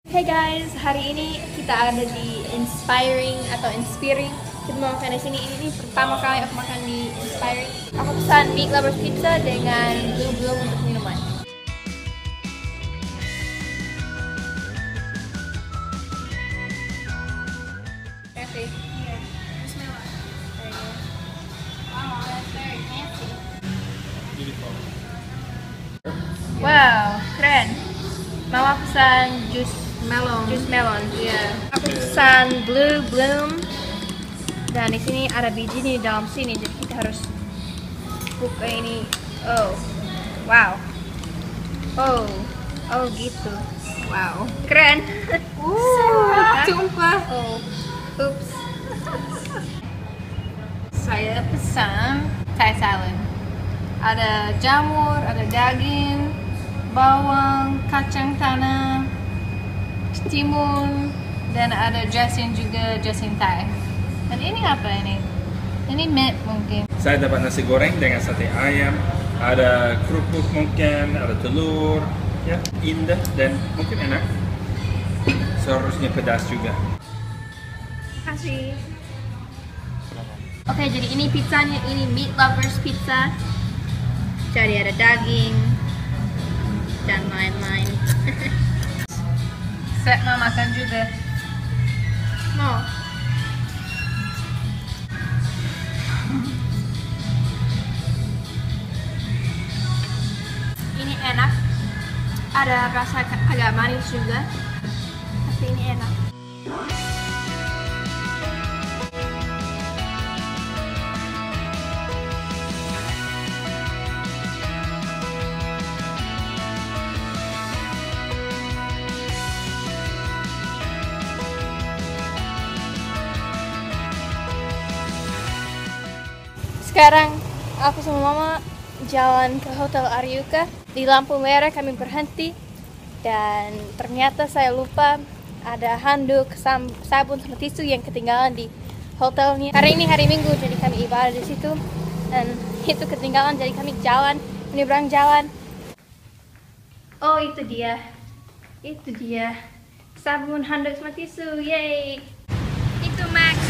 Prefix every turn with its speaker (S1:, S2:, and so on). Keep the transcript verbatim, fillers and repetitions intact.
S1: Hey guys, hari ini kita ada di Inspiring atau Inspiring. Kita mau makan di sini. Ini nih pertama kali aku makan di Inspiring. Aku pesan Meat Lovers Pizza dengan Blue Bloom untuk minuman. Cafe.
S2: Here. Bismillah.
S1: There you go.
S2: Wow, that's very fancy.
S3: Beautiful.
S1: Wow, keren. Mama pesan jus
S2: Melon.
S1: jus melon. Iya. Aku pesan Blue Bloom. Dan di sini ada biji di dalam sini, jadi kita harus buka ini. Oh, wow. Oh, oh gitu. Wow, keren.
S2: Uh, tumpah.
S1: Oh, oops.
S2: Saya pesan Thai salad. Ada jamur, ada daging, bawang, kacang tanah, timun, dan ada dressing juga, dressing Thai. Dan ini apa ini? Ini mint mungkin.
S3: Saya dapat nasi goreng dengan sate ayam, ada kerupuk mungkin, ada telur, ya indah dan mungkin enak. Seharusnya pedas juga.
S1: Kasih. Oke, jadi ini pizzanya, ini Meat Lovers Pizza. Jadi ada daging dan lain-lain.
S2: Set mau makan juga.
S1: Mau? Ini enak. Ada rasa agak manis juga. Tapi ini enak. Sekarang aku sama mama jalan ke Hotel Aryuka. Di lampu merah kami berhenti dan ternyata saya lupa ada handuk, sam- sabun sama tisu yang ketinggalan di hotelnya. Hari ini hari Minggu jadi kami ibadah di situ dan itu ketinggalan jadi kami jalan menyeberang jalan. Oh itu dia, itu dia sabun, handuk sama tisu, yay! Itu Max.